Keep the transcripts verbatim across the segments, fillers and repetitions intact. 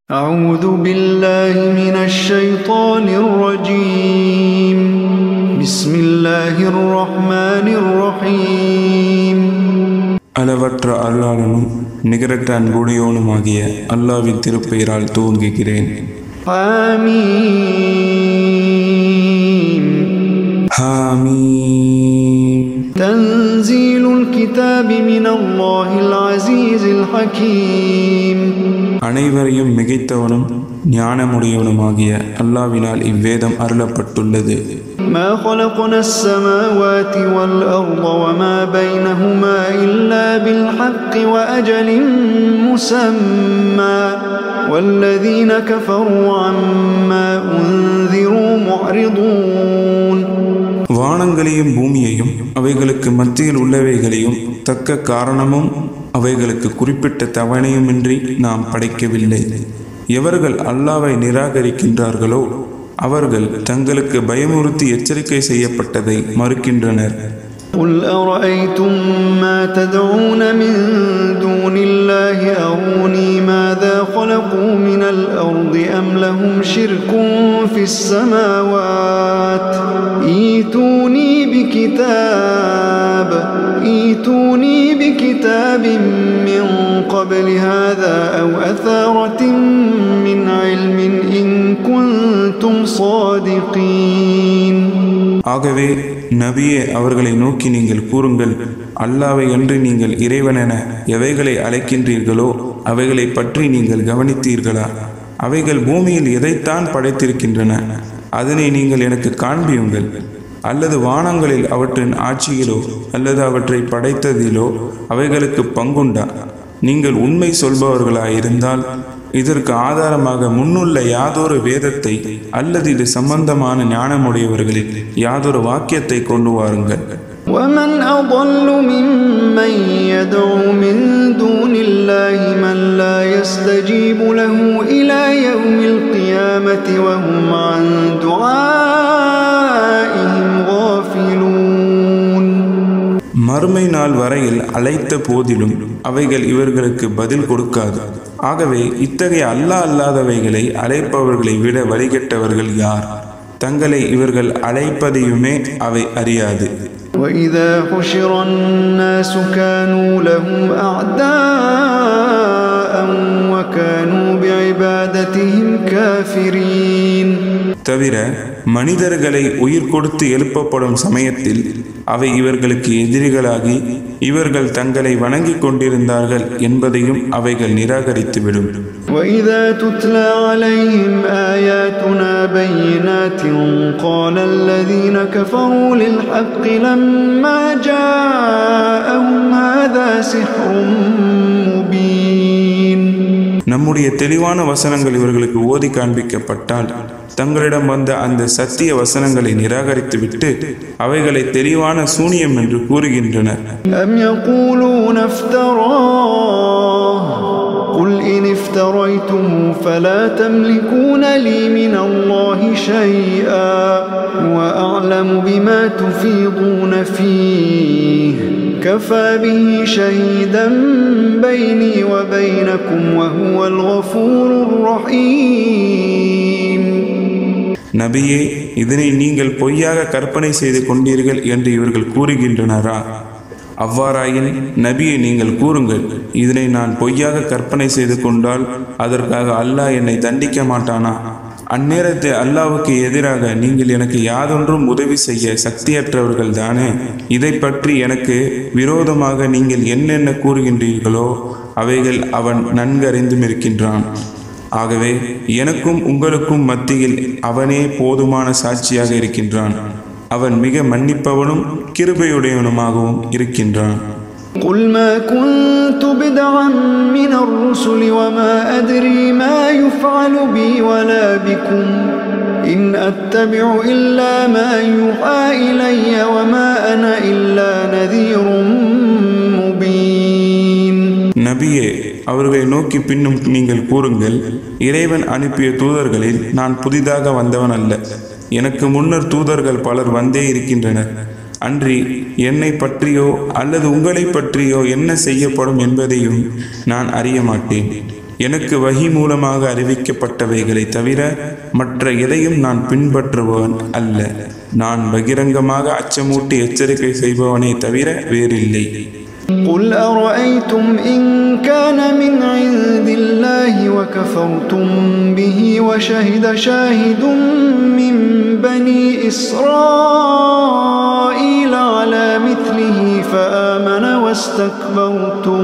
أعوذ بالله من الشيطان الرجيم بسم الله الرحمن الرحيم அளவற்ற அருளாளனும் நிகரற்ற அன்புடையோனுமாகிய அல்லாஹ்வின் திருப்பெயரால் துவங்குகிறேன். حميم حميم تنزيل الكتاب من الله العزيز الحكيم அனைவரையும் மிகைத்தவனும் ஞானமுடையவனுமாகிய அல்லாஹ்வினால் இவ்வேதம் அருளப்பட்டுள்ளது. ما خلقنا السماوات والأرض وما بينهما إلا بالحق وأجل مسمى والذين كفروا عما أنذروا معرضون. வானங்களையும் பூமியையும் அவைகளுக்கு மத்தியில் உள்ளவைகளையும் தக்க காரணமும் அவைகளுக்கு குறிப்பிட்ட தவணையுமின்றி நாம் படைக்கவில்லை. எவர்கள் அல்லாஹ்வை நிராகரிக்கின்றார்களோ அவர்கள் தங்களுக்கு பயமுறுத்தி எச்சரிக்கை செய்யப்பட்டதை மறுக்கின்றனர். قل أرأيتم ما تدعون من دون الله أروني ماذا خلقوا من الأرض أم لهم شرك في السماوات ائتوني بكتاب ائتوني بكتاب من قبل هذا أو أثارة من علم إن كنتم صادقين. ஆகவே நபியே, அவர்களை நோக்கி நீங்கள் கூறுங்கள், அல்லாஹ்வை அன்றி நீங்கள் இறைவனென எவைகளை அழைக்கின்றீர்களோ அவைகளை பற்றி நீங்கள் கவனித்தீர்களா? அவைகள் பூமியில் எதைத்தான் படைத்திருக்கின்றன, அதனை நீங்கள் எனக்கு காண்பியுங்கள். அல்லது வானங்களில் அவற்றின் ஆட்சியிலோ அல்லது அவற்றை படைத்ததிலோ அவைகளுக்கு பங்குண்டா? நீங்கள் உண்மை சொல்பவர்களாயிருந்தால் இதற்கு ஆதாரமாக முன்னுள்ள யாதொரு வேதத்தை அல்லது இது சம்பந்தமான ஞானமுடையவர்களில் யாதொரு வாக்கியத்தை கொண்டு வாருங்கள். ومن أضل ممن يدعو من دون الله من لا يستجيب له إلى يوم القيامة وهم عن دعائهم غافلون. மறுமை நாள் வரையில் அழைத்த போதிலும் அவைகள் இவர்களுக்கு பதில் கொடுக்காது. ஆகவே இத்தகைய அல்லாஹ் அல்லாதவைகளை அழைப்பவர்களை விட வழிகட்டவர்கள் யார்? தங்களை இவர்கள் அழைப்பதையுமே அவை அறியாது. وَإِذَا حُشِرَ النَّاسُ كَانُوا لَهُمْ أَعْدَاءً وَكَانُوا بِعِبَادَتِهِمْ كَافِرِينَ. தவிர மனிதர்களை உயிர் கொடுத்து எழுப்பப்படும் சமயத்தில் அவை இவர்களுக்கு எதிரிகளாகி இவர்கள் தங்களை வணங்கிக் கொண்டிருந்தார்கள் என்பதையும் அவைகள் நிராகரித்துவிடும். وَإِذَا تُتْلَى عَلَيْهِمْ آيَاتُنَا بَيِّنَاتٍ قَالَ الَّذِينَ كَفَرُوا لِلْحَقِّ لَمَّا جَاءَهُمْ هَذَا سِحْرٌ مُبِينٌ. நம்முடைய தெளிவான வசனங்கள் இவர்களுக்கு ஓதி காண்பிக்கப்பட்டால் தங்களிடம் வந்த அந்த சத்திய வசனங்களை நிராகரித்துவிட்டு அவைகளை தெளிவான சூனியம் என்று கூறுகின்றனர். أَمْ يَقُولُونَ افْتَرَاهُ قُلْ إِنِ افْتَرَيْتُهُ فَلَا تَمْلِكُونَ لِي مِنَ اللَّهِ شَيْئًا وَأَعْلَمُ بِمَا تُفِيضُونَ فِيهِ كَفَى بِهِ شَهِيدًا بَيْنِي وَبَيْنَكُمْ وَهُوَ الْغَفُورُ الرَّحِيمُ. நபியே, இதனை நீங்கள் பொய்யாக கற்பனை செய்து கொண்டீர்கள் என்று இவர்கள் கூறுகின்றனரா? அவ்வாறாயின் நபியை நீங்கள் கூறுங்கள், இதனை நான் பொய்யாக கற்பனை செய்து கொண்டால் அதற்காக அல்லாஹ் என்னை தண்டிக்க மாட்டானா? அந்நேரத்தை அல்லாஹ்வுக்கு எதிராக நீங்கள் எனக்கு யாதொன்றும் உதவி செய்ய சக்தியற்றவர்கள் தானே. இதை பற்றி எனக்கு விரோதமாக நீங்கள் என்னென்ன கூறுகின்றீர்களோ அவைகள் அவன் நன்கறிந்தும் இருக்கின்றான். ஆகவே எனக்கும் உங்களுக்கும் மத்தியில் அவனே போதுமான சாட்சியாக இருக்கின்றான். அவன் மிக மன்னிப்பவனும் கிருபையுடையவனுமாகவும் இருக்கின்றான். قُلْ مَا كُنْتُ بِدْعًا مِنَ الرُّسُلِ وَمَا أَدْرِي مَا يُفْعَلُ بِي وَلَا بِكُمْ إِنْ أَتَّبِعُ إِلَّا مَا يُوحَى إِلَيَّ وَمَا أَنَا إِلَّا نَذِيرٌ مُبِينٌ. நபியே, அவர்களை நோக்கி பின்னும் நீங்கள் கூறுங்கள், இறைவன் அனுப்பிய தூதர்களில் நான் புதிதாக வந்தவன் அல்ல. எனக்கு முன்னர் தூதர்கள் பலர் வந்தே இருக்கின்றனர். அன்றி என்னை பற்றியோ அல்லது உங்களை பற்றியோ என்ன செய்யப்படும் என்பதையும் நான் அறிய மாட்டேன். எனக்கு வஹி மூலமாக அறிவிக்கப்பட்டவைகளை தவிர மற்ற எதையும் நான் பின்பற்றுபவன் அல்ல. நான் பகிரங்கமாக அச்சமூட்டி எச்சரிக்கை செய்பவனே தவிர வேறில்லை. قُلْ أَرَأَيْتُمْ إِنْ كَانَ مِنْ عِنْدِ اللَّهِ وَكَفَرْتُمْ بِهِ وَشَهِدَ شَاهِدٌ مِنْ بَنِي إِسْرَائِيلَ عَلَى مِثْلِهِ فَآمَنَ وَاسْتَكْبَرْتُمْ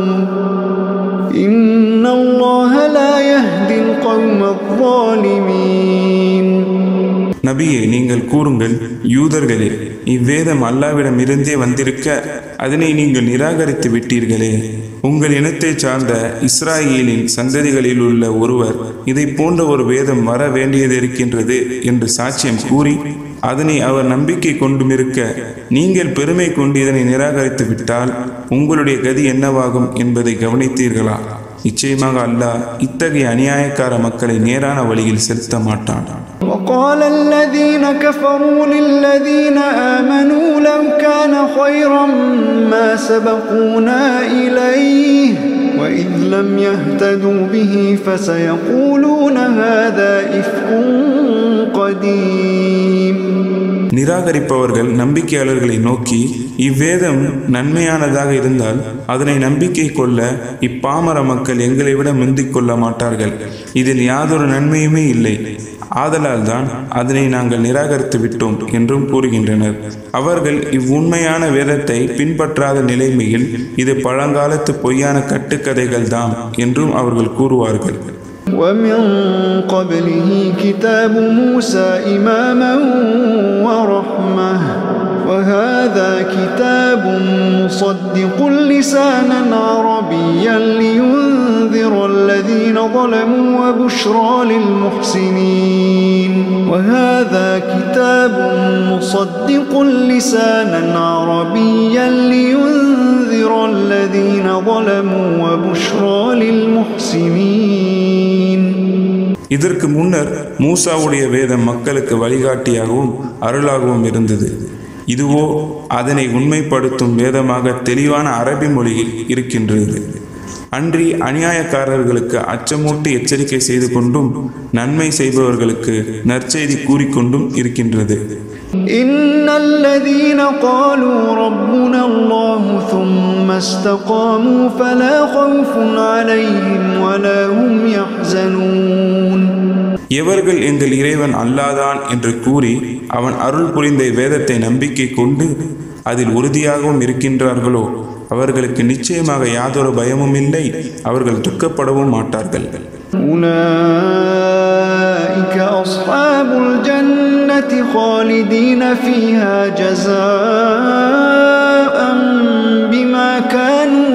إِنَّ اللَّهَ لَا يَهْدِي الْقَوْمَ الظَّالِمِينَ. நபியே, நீங்கள் கூறுங்கள், யூதர்களே, இவ்வேதம் அல்லாவிடம் இருந்தே வந்திருக்க அதனை நீங்கள் நிராகரித்து விட்டீர்களே. உங்கள் இனத்தை சார்ந்த இஸ்ராயேலின் சந்ததிகளில் உள்ள ஒருவர் இதை போன்ற ஒரு வேதம் வர வேண்டியதிருக்கின்றது என்று சாட்சியம் கூறி அதனை அவர் நம்பிக்கை கொண்டுமிருக்க நீங்கள் பெருமை கொண்டு இதனை நிராகரித்து விட்டால் உங்களுடைய கதி என்னவாகும் என்பதை கவனித்தீர்களா? நிச்சயமாக அல்லாஹ் இத்தகைய அநியாயக்கார மக்களை நேரான வழியில் செலுத்த மாட்டான். وقال الذين كفروا للذين آمنوا لو كان خيرا ما سبقونا إليه وإذ لم يهتدوا به فسيقولون هذا إفك قديم. நிராகரிப்பவர்கள் நம்பிக்கையாளர்களை நோக்கி, இவ்வேதம் நன்மையானதாக இருந்தால் அதனை நம்பிக்கை கொள்ள இப்பாமர மக்கள் எங்களை விட முந்திக் கொள்ள மாட்டார்கள். இதில் யாதொரு நன்மையுமே இல்லை. ஆதலால் தான் அதனை நாங்கள் நிராகரித்து விட்டோம் என்றும் கூறுகின்றனர். அவர்கள் இவ்வுண்மையான வேதத்தை பின்பற்றாத நிலைமையில் இது பழங்காலத்து பொய்யான கட்டுக்கதைகள் தாம் என்றும் அவர்கள் கூறுவார்கள். وَمِن قَبْلِهِ كِتَابُ مُوسَى إِمَامًا وَرَحْمَةً وَهَذَا كِتَابٌ مُصَدِّقٌ لِسَانًا عَرَبِيًّا لِيُنذِرَ الَّذِينَ ظَلَمُوا وَبُشْرَى لِلْمُحْسِنِينَ وَهَذَا كِتَابٌ مُصَدِّقٌ لِسَانًا عَرَبِيًّا لِيُنذِرَ الَّذِينَ ظَلَمُوا وَبُشْرَى لِلْمُحْسِنِينَ. இதற்கு முன்னர் மூசாவுடைய வேதம் மக்களுக்கு வழிகாட்டியாகவும் அருளாகவும் இருந்தது. இதுவோ அதனை உண்மைப்படுத்தும் வேதமாக தெளிவான அரபி மொழியில் இருக்கின்றது. அன்றி அநியாயக்காரர்களுக்கு அச்சமூட்டி எச்சரிக்கை செய்து கொண்டும் நன்மை செய்பவர்களுக்கு நற்செய்தி கூறிக்கொண்டும் இருக்கின்றது. இன்னல்லதீன காலூ ரப்புனா அல்லாஹு ثم استقاموا فلا خوف عليهم ولا هم يحزنون. எவர்கள் எங்கள் இறைவன் அல்லாதான் என்று கூறி அவன் அருள் புரிந்த வேதத்தை நம்பிக்கை கொண்டு அதில் உறுதியாகவும் இருக்கின்றார்களோ அவர்களுக்கு நிச்சயமாக யாதொரு பயமும் இல்லை, அவர்கள் துக்கப்படவும் மாட்டார்கள். أولئك أصحاب الجنة خالدين فيها جزاء بما كانوا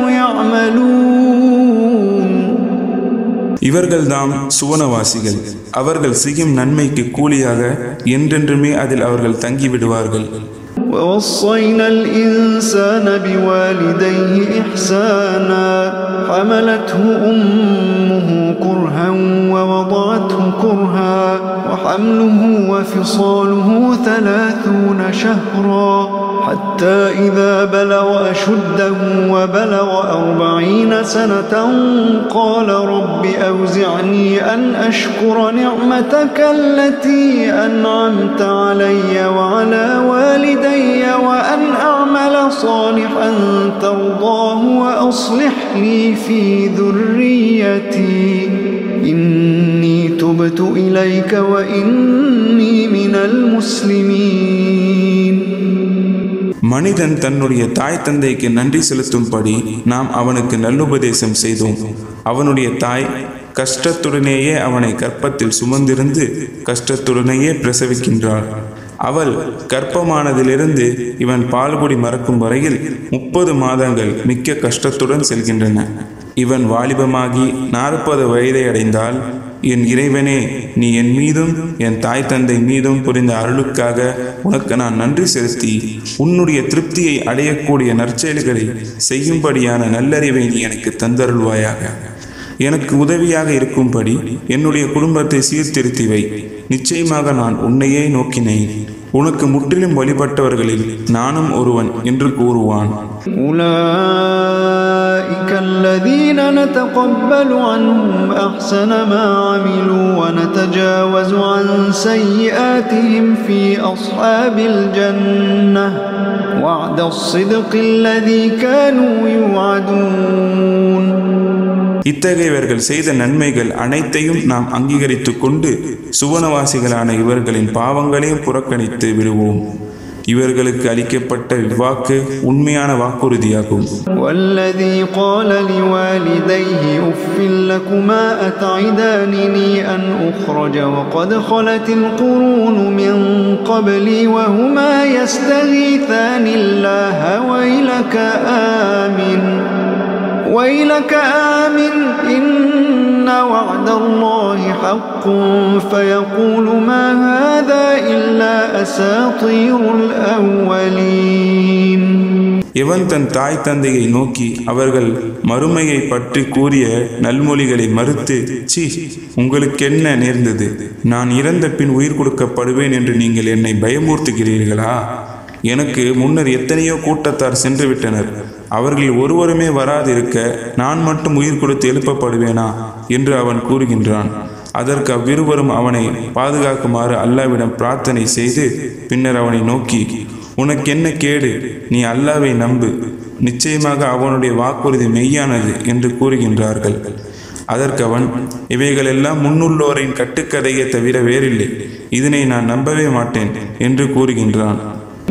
يعملون. இவர்கள்தாம் சுவனவாசிகள். அவர்கள் செய்யும் நன்மைக்கு கூலியாக என்றென்றுமே அதில் அவர்கள் தங்கிவிடுவார்கள். ووصينا الإنسان بوالديه إحسانا حملته أمه كرها ووضعته كرها وحمله وفصاله ثلاثون شهرا حتى إذا بلغ أشده وبلغ أربعين سنة قال رب أوزعني أن أشكر نعمتك التي أنعمت علي وعلى والدي وأن أعمل صالحا ترضاه وأصلح لي في ذريتي إني تبت إليك وإني من المسلمين. மனிதன் தன்னுடைய தாய் தந்தைக்கு நன்றி செலுத்தும்படி நாம் அவனுக்கு நல்லுபதேசம் செய்தோம். அவனுடைய தாய் கஷ்டத்துடனேயே அவனை கர்ப்பத்தில் சுமந்திருந்து கஷ்டத்துடனேயே பிரசவிக்கின்றாள். அவள் கர்ப்பமானதிலிருந்து இவன் பால்குடி மறக்கும் வரையில் முப்பது மாதங்கள் மிக்க கஷ்டத்துடன் செல்கின்றன. இவன் வாலிபமாகி நாற்பது வயதை அடைந்தால், என் இறைவனே, நீ என் மீதும் என் தாய் தந்தை மீதும் புரிந்த அருளுக்காக உனக்கு நான் நன்றி செலுத்தி உன்னுடைய திருப்தியை அடையக்கூடிய நற்செயல்களை செய்யும்படியான நல்லறிவை நீ எனக்கு தந்தருள்வாயாக. எனக்கு உதவியாக இருக்கும்படி என்னுடைய குடும்பத்தை சீர்திருத்தி வை. நிச்சயமாக நான் உன்னையே நோக்கினேன். உனக்கு முற்றிலும் வழிபட்டவர்களில் நானும் ஒருவன் என்று கூறுவான். أولئك الذين نتقبل عنهم أحسن ما عملوا ونتجاوز عن سيئاتهم في أصحاب الجنة وعد الصدق الذي كانوا يوعدون. இத்தகையவர்கள் செய்த நன்மைகள் அனைத்தையும் நாம் அங்கீகரித்து கொண்டு சுவனவாசிகளான இவர்களின் பாவங்களையும் புறக்கணித்து விடுவோம். இவர்களுக்கு அளிக்கப்பட்ட இவ்வாக்கு உண்மையான வாக்குறுதியாகும். والذي قال لوالديه أف لكما أتعدانني أن أخرج وقد خلت القرون من قبلي وهما يستغيثان الله ويلك آمن ويلك آمن إن وعد الله حق فيقول ما هذا إلا أساطير الأولين. இவன் தன் தாய் தந்தையை நோக்கி அவர்கள் மறுமையை பற்றி கூறிய நல்மொழிகளை மறுத்து, சி உங்களுக்கு என்ன நேர்ந்தது? நான் இறந்த பின் உயிர் கொடுக்கப்படுவேன் என்று நீங்கள் என்னை பயமுறுத்துகிறீர்களா? எனக்கு முன்னர் எத்தனையோ கூட்டத்தார் சென்று விட்டனர். அவர்கள் ஒருவருமே வராதிருக்க நான் மட்டும் உயிர் கொடுத்து எழுப்பப்படுவேனா என்று அவன் கூறுகின்றான். அதற்கு அவ்விருவரும் அவனை பாதுகாக்குமாறு அல்லாவிடம் பிரார்த்தனை செய்து பின்னர் அவனை நோக்கி, உனக்கு என்ன கேடு? நீ அல்லாவை நம்பு, நிச்சயமாக அவனுடைய வாக்குறுதி மெய்யானது என்று கூறுகின்றார்கள். அதற்கு அவன், இவைகளெல்லாம் முன்னுள்ளோரின் கட்டுக்கதையை தவிர வேறில்லை, இதனை நான் நம்பவே மாட்டேன் என்று கூறுகின்றான்.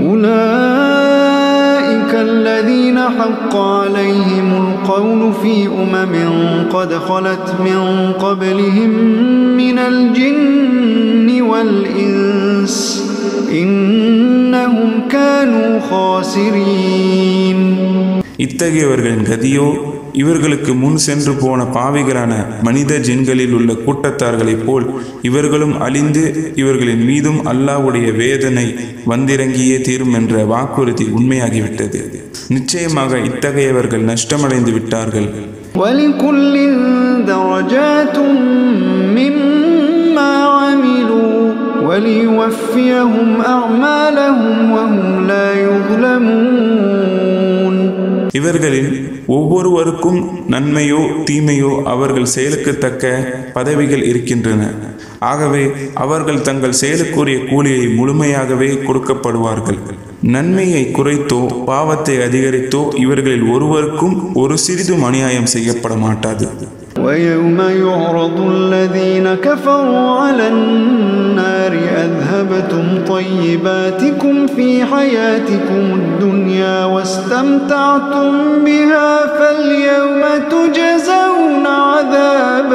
أولئك الذين حق عليهم القول في أمم قد خلت من قبلهم من الجن والإنس إنهم كانوا خاسرين. இத்தகையவர்களின் கதியோ இவர்களுக்கு முன் சென்று போன பாவிகளான மனித ஜின்களில் உள்ள கூட்டத்தார்களைப் போல் இவர்களும் அழிந்து இவர்களின் மீதும் அல்லாஹ்வுடைய வேதனை வந்திறங்கியே தீரும் என்ற வாக்குறுதி உண்மையாகிவிட்டது. நிச்சயமாக இத்தகையவர்கள் நஷ்டமடைந்து விட்டார்கள். وَلِكُلٍّ دَرَجَاتٌ مِّمَّا عَمِلُوا وَلِيُوَفِّيَهُمْ أَعْمَالَهُمْ وَهُمْ لَا يُظْلَمُونَ. இவர்களில் ஒவ்வொருவருக்கும் நன்மையோ தீமையோ அவர்கள் செயலுக்கு தக்க பதவிகள் இருக்கின்றன. ஆகவே அவர்கள் தங்கள் செயலுக்குரிய கூலியை முழுமையாகவே கொடுக்கப்படுவார்கள். நன்மையை குறைத்தோ பாவத்தை அதிகரித்தோ இவர்களில் ஒருவருக்கும் ஒரு சிறிதும் அநியாயம் செய்யப்பட மாட்டாது. وَيَوْمَ يُعْرَضُ الَّذِينَ كَفَرُوا عَلَى النَّارِ أَذْهَبْتُمْ طَيِّبَاتِكُمْ فِي حَيَاتِكُمُ الدُّنْيَا وَاسْتَمْتَعْتُمْ بِهَا فَالْيَوْمَ تُجْزَوْنَ عَذَابَ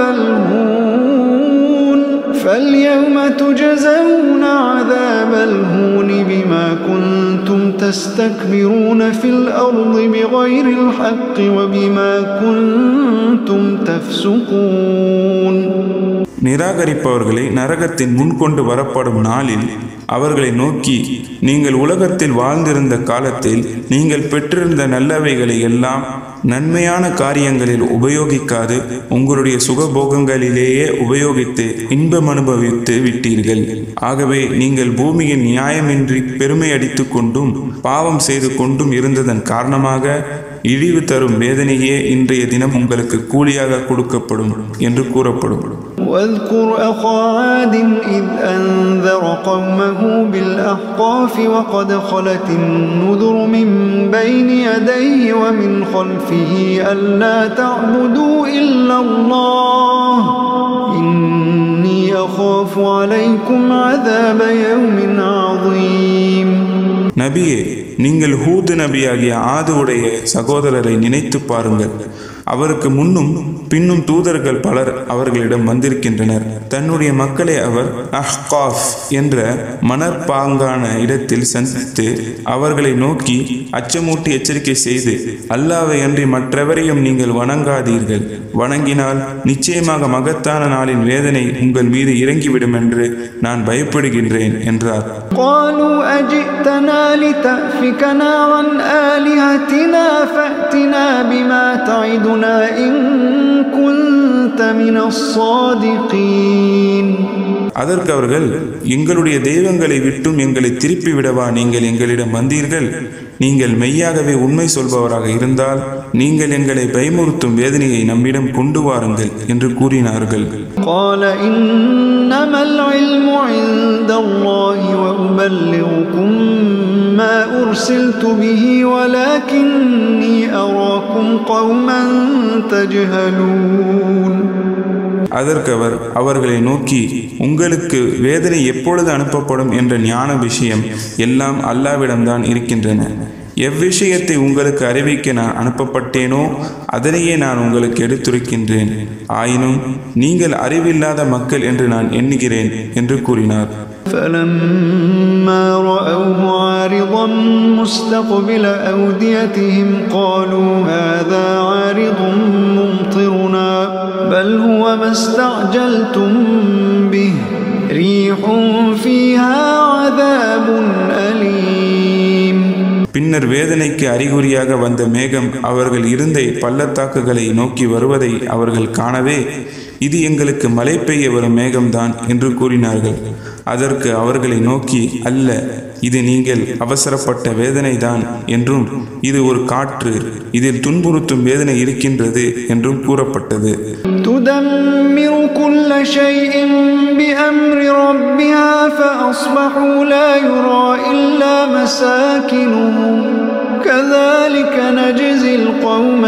الْهُونِ فَالْيَوْمَ تُجْزَوْنَ عَذَابَ الْهُونِ بِمَا كُنْتُمْ تَسْتَكْبِرُونَ فِي الْأَرْضِ بِغَيْرِ الْحَقِّ وَبِمَا كُنْتُمْ تَفْسُقُونَ. நிராகரிப்பவர்களை நரகத்தின் முன் கொண்டு வரப்படும் நாளில் அவர்களை நோக்கி, நீங்கள் உலகத்தில் வாழ்ந்திருந்த காலத்தில் நீங்கள் பெற்றிருந்த நல்லவைகளை எல்லாம் நன்மையான காரியங்களில் உபயோகிக்காது உங்களுடைய சுகபோகங்களிலேயே உபயோகித்து இன்பம் அனுபவித்து விட்டீர்கள். ஆகவே நீங்கள் பூமியின் நியாயமின்றி பெருமை அடித்து கொண்டும் பாவம் செய்து கொண்டும் இருந்ததன் காரணமாக இழிவு தரும் வேதனையே இன்றைய தினம் உங்களுக்கு கூலியாக கொடுக்கப்படும் என்று கூறப்படும். واذكر أخا عاد إذ أنذر قومه بالأحقاف وقد خلت النذر من بين يديه ومن خلفه ألا تعبدوا إلا الله إني أخاف عليكم عذاب يوم عظيم. நபியே, நீங்கள் ஹூத் நபியாகிய ஆதுவுடைய சகோதரரை நினைத்து பாருங்கள். அவருக்கு முன்னும் பின்னும் தூதர்கள் பலர் அவர்களிடம் வந்திருக்கின்றனர். தன்னுடைய மக்களை அவர் அஹ்காஃப் என்ற மணற்பாங்கான இடத்தில் சந்தித்து அவர்களை நோக்கி அச்சமூட்டி எச்சரிக்கை செய்து, அல்லாஹ்வை அன்றி மற்றவரையும் நீங்கள் வணங்காதீர்கள், வணங்கினால் நிச்சயமாக மகத்தான நாளின் வேதனை உங்கள் மீது இறங்கிவிடும் என்று நான் பயப்படுகின்றேன் என்றார். அதற்கு அவர்கள், எங்களுடைய தெய்வங்களை விட்டும் எங்களை திருப்பி விடவா நீங்கள் எங்களிடம் வந்தீர்கள்? நீங்கள் மெய்யாகவே உண்மை சொல்பவராக இருந்தால் நீங்கள் எங்களை பயமுறுத்தும் வேதனையை நம்மிடம் கொண்டு வாருங்கள் என்று கூறினார்கள். அதற்கு அவர் அவர்களை நோக்கி, உங்களுக்கு வேதனை எப்பொழுது அனுப்பப்படும் என்ற ஞான விஷயம் எல்லாம் அல்லாஹ்விடம்தான் இருக்கின்றன. எவ்விஷயத்தை உங்களுக்கு அறிவிக்க நான் அனுப்பப்பட்டேனோ அதனையே நான் உங்களுக்கு எடுத்துரைக்கின்றேன். ஆயினும் நீங்கள் அறிவில்லாத மக்கள் என்று நான் எண்ணுகிறேன் என்று கூறினார். فَلَمَّا رَأَوْهُ عَارِضًا مُسْتَقْبِلَ أَوْدِيَتِهِمْ قَالُوا هَذَا عَارِضٌ مُمْطِرُنَا بَلْ هُوَ مَا اسْتَعْجَلْتُمْ بِهِ رِيحٌ فِيهَا عَذَابٌ أَلِيمٌ. பின்னர் வேதனைக்கு அறிகுறியாக வந்த மேகம் அவர்கள் இருந்த பள்ளத்தாக்குகளை நோக்கி வருவதை அவர்கள் காணவே, இது எங்களுக்கு மழை பெய்ய வரும் மேகம்தான் என்று கூறினார்கள். அதற்கு அவர்களை நோக்கி, அல்ல, இது நீங்கள் அவசரப்பட்ட வேதனைதான் என்றும் இது ஒரு காற்று, இதில் துன்புறுத்தும் வேதனை இருக்கின்றது என்றும் கூறப்பட்டது. تدمر كل شيء بأمر ربها فأصبحوا لا يرى إلا مساكنهم كذلك نجزي القوم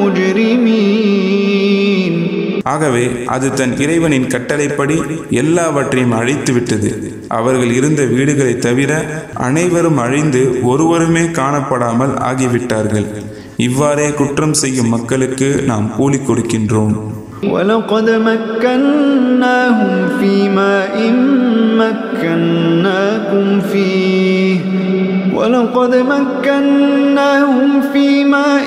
المجرمين. ஆகவே அது தன் இறைவனின் கட்டளைப்படி எல்லாவற்றையும் அழித்து விட்டது. அவர்கள் இருந்த வீடுகளை தவிர அனைவரும் அழிந்து ஒருவருமே காணப்படாமல் ஆகிவிட்டார்கள். இவ்வாறே குற்றம் செய்யும் மக்களுக்கு நாம் கூலி கொடுக்கின்றோம். وَلَقَدْ مَكَّنَّاهُمْ فِي مَاءٍ مَكَّنَّاكُمْ فِيهِ وَلَقَدْ مَكَّنَّاهُمْ فِي مَاءٍ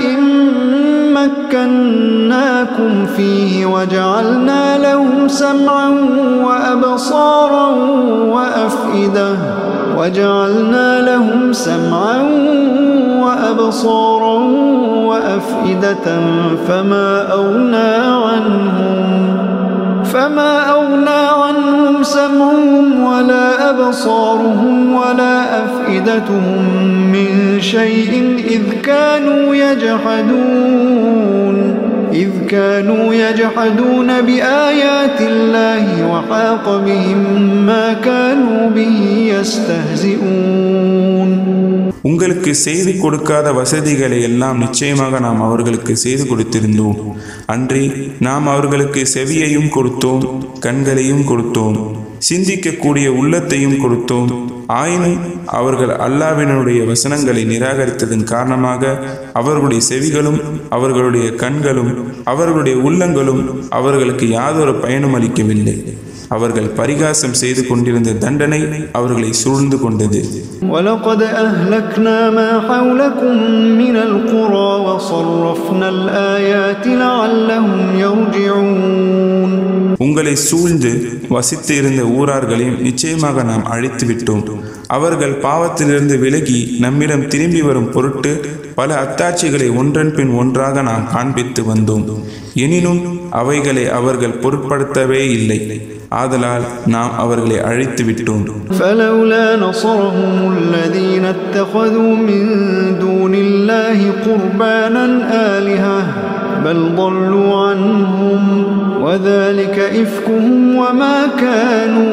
مَكَّنَّاكُمْ فِيهِ وَجَعَلْنَا لَهُمْ سَمْعًا وَأَبْصَارًا وَأَفْئِدَةً وَجَعَلْنَا لَهُمْ سَمْعًا وَأَبْصَارًا وَأَفْئِدَةً فَمَا أَغْنَى عَنْهُمْ فَمَا أَغْنَى عَنْهُمْ سَمْعُهُمْ وَلَا أَبْصَارُهُمْ وَلَا أَفْئِدَتُهُمْ مِنْ شَيْءٍ إِذْ كَانُوا يَجْحَدُونَ إِذْ كَانُوا يَجْحَدُونَ بِآيَاتِ اللَّهِ وَحَاقَ بِهِمْ مَا كَانُوا بِهِ يَسْتَهْزِئُونَ. உங்களுக்கு செய்து கொடுக்காத வசதிகளை எல்லாம் நிச்சயமாக நாம் அவர்களுக்கு செய்து கொடுத்திருந்தோம். அன்றி நாம் அவர்களுக்கு செவியையும் கொடுத்தோம், கண்களையும் கொடுத்தோம், சிந்திக்கக்கூடிய உள்ளத்தையும் கொடுத்தோம். ஆயினும் அவர்கள் அல்லாஹ்வினுடைய வசனங்களை நிராகரித்ததன் காரணமாக அவர்களுடைய செவிகளும் அவர்களுடைய கண்களும் அவர்களுடைய உள்ளங்களும் அவர்களுக்கு யாதொரு பயனும் அளிக்கவில்லை. அவர்கள் பரிகாசம் செய்து கொண்டிருந்த தண்டனை அவர்களை சூழ்ந்து கொண்டது. وَلَقَدْ أَهْلَكْنَا مَا حَوْلَكُمْ مِنَ الْقُرَى وَصَرَّفْنَا الْآيَاتِ لَعَلَّهُمْ يَرْجِعُونَ. உங்களை சூழ்ந்து வசித்து இருந்த ஊரார்களையும் நிச்சயமாக நாம் அழித்து விட்டோம். அவர்கள் பாவத்திலிருந்து விலகி நம்மிடம் திரும்பி வரும் பொருட்டு பல அத்தாட்சிகளை ஒன்றன் பின் ஒன்றாக நாம் காண்பித்து வந்தோம். எனினும் அவைகளை அவர்கள் பொருட்படுத்தவே இல்லை. ஆதலால் நாம் அவர்களை அழித்து விட்டோம். فَلَوْلَا نَصَرَهُمُ الَّذِينَ اتَّخَذُوا مِن دُونِ اللَّهِ قُرْبَانًا آلِهَةً بَلْ ضَلُّوا عَنْهُمْ وَذَلِكَ إِفْكُهُمْ وَمَا كَانُوا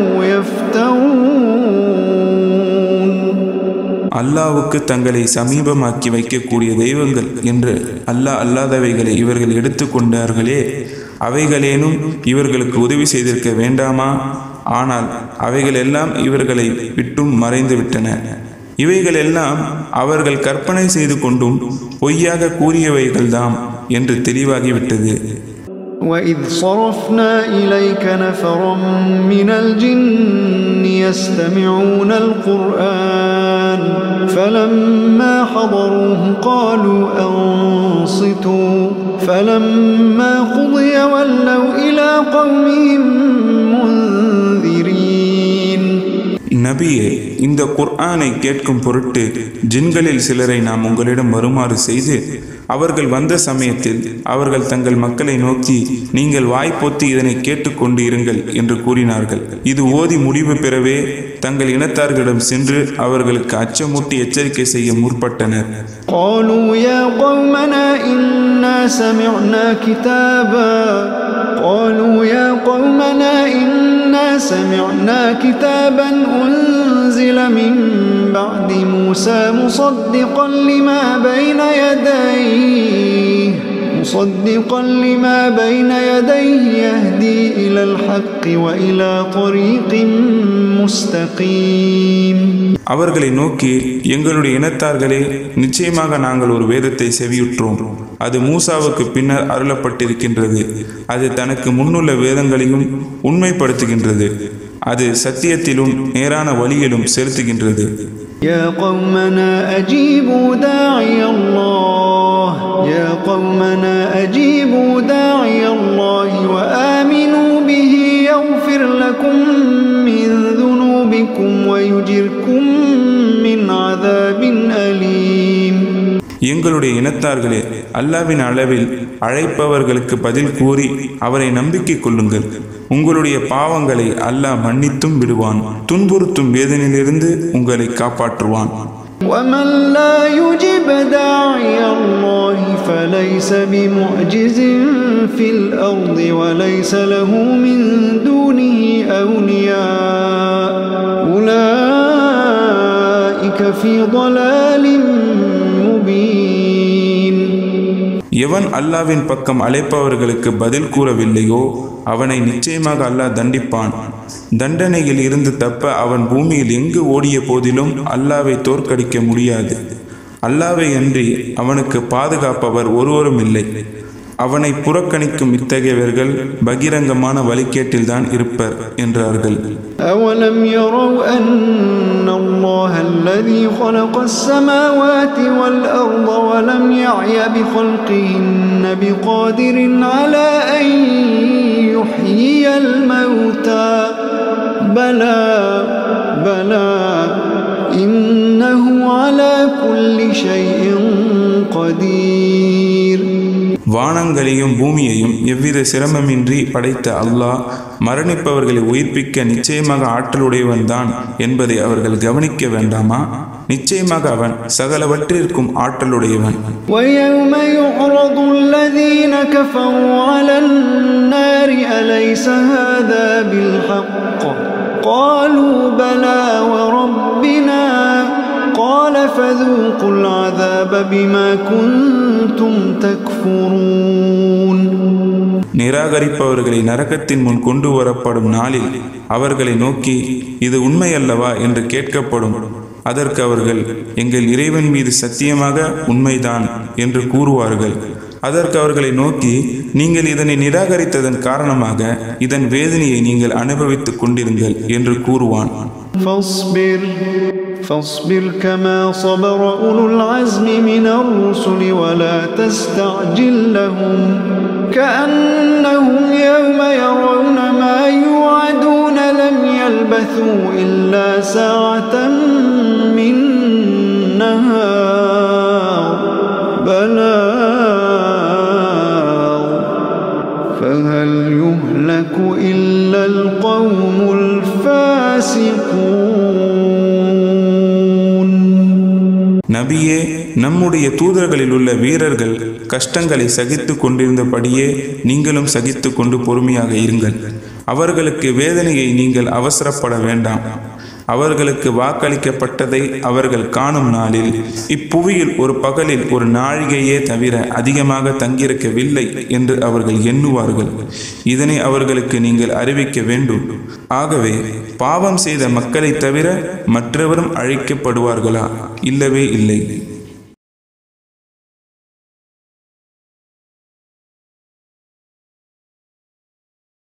يَفْتَرُونَ. அல்லாஹ்வுக்கு தங்களை சமீபமாக்கி வைக்கக்கூடிய தெய்வங்கள் என்று அல்லாஹ் அல்லாதவைகளை இவர்கள் எடுத்து கொண்டார்களே, அவைகளேனும் இவர்களுக்கு உதவி செய்திருக்க வேண்டாமா? ஆனால் அவைகள் எல்லாம் இவர்களை விட்டும் மறைந்து விட்டன. இவைகள் எல்லாம் அவர்கள் கற்பனை செய்து கொண்டும் பொய்யாக கூறியவைகள்தாம் என்று தெளிவாகிவிட்டது. وَإِذْ صَرَفْنَا إِلَيْكَ نَفَرًا مِنَ الْجِنِّ يَسْتَمِعُونَ الْقُرْآنَ فَلَمَّا حَضَرُوهُ قَالُوا أَنصِتُوا فَلَمَّا قُضِيَ وَلَّوْا إِلَى قَوْمِهِمْ مُنذِرِينَ. நபியே, இந்த குர்ஆனை கேட்கும் பொருட்டு ஜின்களில் சிலரை நாம் உங்களிடம் வருமாறு செய்து அவர்கள் வந்த சமயத்தில் அவர்கள் தங்கள் மக்களை நோக்கி நீங்கள் வாய்ப்பொத்தி இதனை கேட்டுக்கொண்டு இருங்கள் என்று கூறினார்கள். இது ஓதி முடிவு பெறவே தங்கள் இனத்தார்களிடம் சென்று அவர்களுக்கு அச்சமூட்டி எச்சரிக்கை செய்ய முற்பட்டனர். قالوا يا قومنا إنا سمعنا كتابا قالوا يا قومنا إنا سمعنا كتابا أنزل من بعد موسى مصدقا لما بين يديه مصدقا لما بين يديه يهدي إلى الحق وإلى طريق مستقيم. அவர்களை நோக்கி, எங்களுடைய இனத்தார்களே, நிச்சயமாக நாங்கள் ஒரு வேதத்தை செவியுற்றோம். அது மூசாவுக்கு பின்னர் அருளப்பட்டிருக்கின்றது. அது தனக்கு முன்னுள்ள வேதங்களையும் உண்மைப்படுத்துகின்றது. அது சத்தியத்திலும் நேரான வழியிலும் செலுத்துகின்றது. يا قومنا أجيبوا داعي الله يا قومنا أجيبوا داعي الله وآمنوا به يغفر لكم من ذنوبكم ويجركم من عذاب أليم. எங்களுடைய இனத்தார்களே, அல்லாஹ்வின் அளவில் அழைப்பவர்களுக்கு பதில் கூறி அவரை நம்பிக்கை கொள்ளுங்கள். உங்களுடைய பாவங்களை அல்லாஹ் மன்னித்தும் விடுவான், துன்புறுத்தும் வேதனையிலிருந்து உங்களை காப்பாற்றுவான். ومن لا يجب داعي الله فليس بمعجز في الأرض وليس له من دونه أولياء أولئك في ضلال مبين. எவன் அல்லாஹ்வின் பக்கம் அழைப்பவர்களுக்கு பதில் கூறவில்லையோ அவனை நிச்சயமாக அல்லாஹ் தண்டிப்பான். தண்டனையில் இருந்து தப்ப அவன் பூமியில் எங்கு ஓடிய போதிலும் அல்லாஹ்வை தோற்கடிக்க முடியாது. அல்லாஹ்வை அன்றி அவனுக்கு பாதுகாப்பவர் ஒருவரும் இல்லை. அவனை புறக்கணிக்கும் இத்தகையவர்கள் பகிரங்கமான வழிகேட்டில்தான் இருப்பர் என்றார்கள். أَوَلَمْ يَرَوْا أَنَّ اللَّهَ الَّذِي خَلَقَ السَّمَاوَاتِ وَالْأَرْضَ وَلَمْ يَعْيَ بِخَلْقِهِنَّ بِقَادِرٍ عَلَى أَن يُحْيِيَ الْمَوْتَى بَلَى بَلَى إِنَّهُ عَلَى كُلِّ شَيْءٍ قَدِيرٌ. வானங்களையும் பூமியையும் எவ்வித சிரமமின்றி படைத்த அல்லாஹ் மரணிப்பவர்களை உயிர்ப்பிக்க நிச்சயமாக ஆற்றலுடையவன் தான் என்பதை அவர்கள் கவனிக்க வேண்டாமா? நிச்சயமாக அவன் சகலவற்றிற்கும் ஆற்றலுடையவன். وَيَوْمَ يُعْرَضُ الَّذِينَ كَفَرُوا عَلَى النَّارِ أَلَيْسَ هَذَا بِالْحَقِّ قَالُوا بَلَى وَرَبِّنَا قَالَ فَذُوقُوا الْعَذَابَ بِمَا كُنْتُمْ تَكْفُرُونَ. நிராகரிப்பவர்களை நரகத்தின் முன் கொண்டு வரப்படும் நாளில் அவர்களை நோக்கி இது உண்மை அல்லவா என்று கேட்கப்படும். அதற்கு அவர்கள் எங்கள் இறைவன் மீது சத்தியமாக உண்மைதான் என்று கூறுவார்கள். அதற்கு அவர்களை நோக்கி நீங்கள் இதனை நிராகரித்ததன் காரணமாக இதன் வேதனையை நீங்கள் அனுபவித்துக் கொண்டிருங்கள் என்று கூறுவான். فاصبر كما صبر أولو العزم من الرسل ولا تستعجل لهم كأنهم يوم يرون ما يوعدون لم يلبثوا إلا ساعة من نهار بلاغ فهل يهلك إلا القوم الفاسقون. நபியே, நம்முடைய தூதர்களில் உள்ள வீரர்கள் கஷ்டங்களை சகித்து கொண்டிருந்தபடியே நீங்களும் சகித்து கொண்டு பொறுமையாக இருங்கள். அவர்களுக்கு வேதனையை நீங்கள் அவசரப்பட வேண்டாம். அவர்களுக்கு வாக்களிக்கப்பட்டதை அவர்கள் காணும் நாளில் இப்புவியில் ஒரு பகலில் ஒரு நாழிகையே தவிர அதிகமாக தங்கியிருக்கவில்லை என்று அவர்கள் எண்ணுவார்கள். இதனை அவர்களுக்கு நீங்கள் அறிவிக்க வேண்டும். ஆகவே பாவம் செய்த மக்களை தவிர மற்றவரும் அழிக்கப்படுவார்களா? இல்லவே இல்லை.